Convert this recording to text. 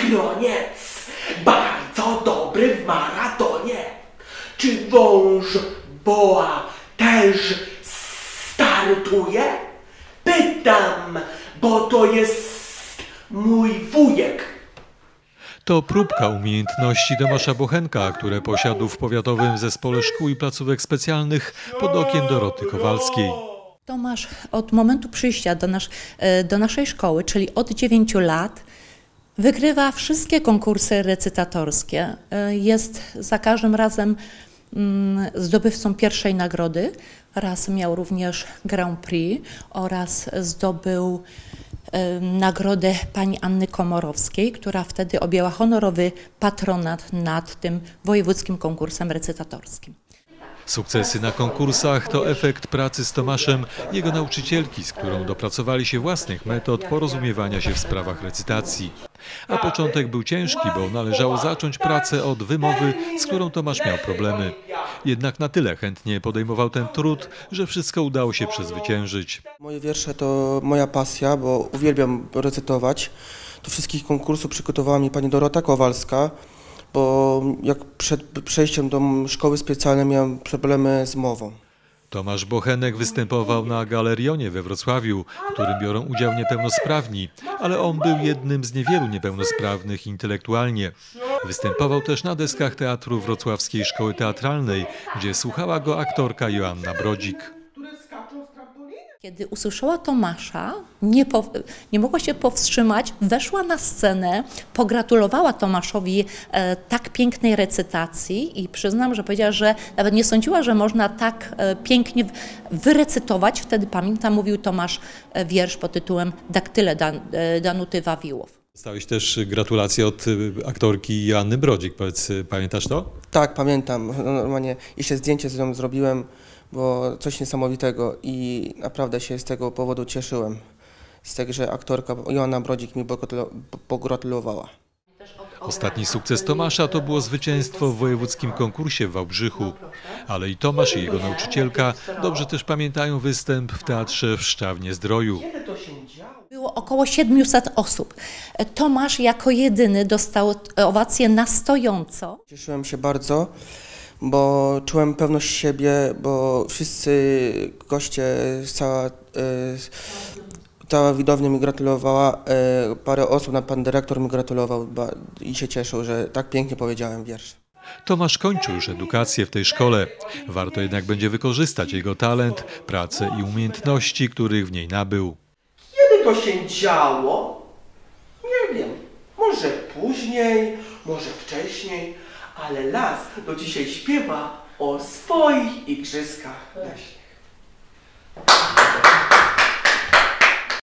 Skroniec, bardzo dobry w maratonie. Czy wąż boa też startuje? Pytam, bo to jest mój wujek. To próbka umiejętności Tomasza Bochenka, które posiadł w Powiatowym Zespole Szkół i Placówek Specjalnych pod okiem Doroty Kowalskiej. Tomasz od momentu przyjścia do naszej szkoły, czyli od 9 lat, wygrywa wszystkie konkursy recytatorskie. Jest za każdym razem zdobywcą pierwszej nagrody. Raz miał również Grand Prix oraz zdobył nagrodę pani Anny Komorowskiej, która wtedy objęła honorowy patronat nad tym wojewódzkim konkursem recytatorskim. Sukcesy na konkursach to efekt pracy z Tomaszem, jego nauczycielki, z którą dopracowali się własnych metod porozumiewania się w sprawach recytacji. A początek był ciężki, bo należało zacząć pracę od wymowy, z którą Tomasz miał problemy. Jednak na tyle chętnie podejmował ten trud, że wszystko udało się przezwyciężyć. Moje wiersze to moja pasja, bo uwielbiam recytować. Do wszystkich konkursów przygotowała mi pani Dorota Kowalska, bo jak przed przejściem do szkoły specjalnej miałem problemy z mową. Tomasz Bochenek występował na Galerionie we Wrocławiu, w którym biorą udział niepełnosprawni, ale on był jednym z niewielu niepełnosprawnych intelektualnie. Występował też na deskach Teatru Wrocławskiej Szkoły Teatralnej, gdzie słuchała go aktorka Joanna Brodzik. Kiedy usłyszała Tomasza, nie mogła się powstrzymać, weszła na scenę, pogratulowała Tomaszowi tak pięknej recytacji i przyznam, że powiedziała, że nawet nie sądziła, że można tak pięknie wyrecytować. Wtedy, pamiętam, mówił Tomasz wiersz pod tytułem Daktyle Danuty Wawiłow. Dostałeś też gratulacje od aktorki Joanny Brodzik. Powiedz, pamiętasz to? Tak, pamiętam. Normalnie jeszcze zdjęcie z nią zrobiłem, bo coś niesamowitego i naprawdę się z tego powodu cieszyłem. Z tego, że aktorka Joanna Brodzik mi pogratulowała. Ostatni sukces Tomasza to było zwycięstwo w wojewódzkim konkursie w Wałbrzychu. Ale i Tomasz i jego nauczycielka dobrze też pamiętają występ w Teatrze w Szczawnie-Zdroju. Było około 700 osób. Tomasz jako jedyny dostał owację na stojąco. Cieszyłem się bardzo, bo czułem pewność siebie, bo wszyscy goście, cała widownia mi gratulowała, parę osób, pan dyrektor mi gratulował i się cieszył, że tak pięknie powiedziałem wiersz. Tomasz kończył już edukację w tej szkole. Warto jednak będzie wykorzystać jego talent, pracę i umiejętności, których w niej nabył. Kiedy to się działo? Nie wiem. Może później, może wcześniej, ale las do dzisiaj śpiewa o swoich igrzyskach leśnych.